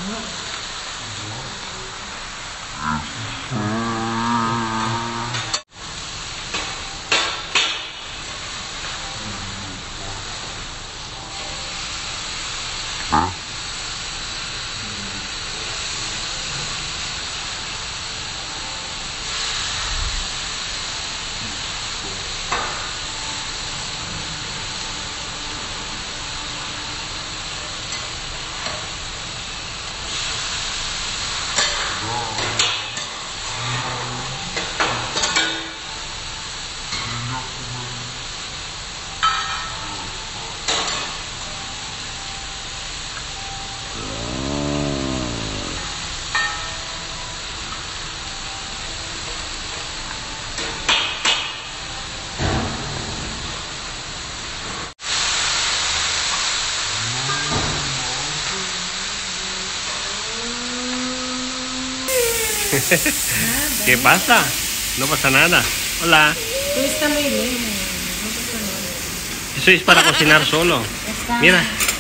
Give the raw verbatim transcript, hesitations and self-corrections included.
¿Qué pasa? No pasa nada. Hola. Tú está muy bien, no pasa nada. Eso es para cocinar solo. Está. Mira.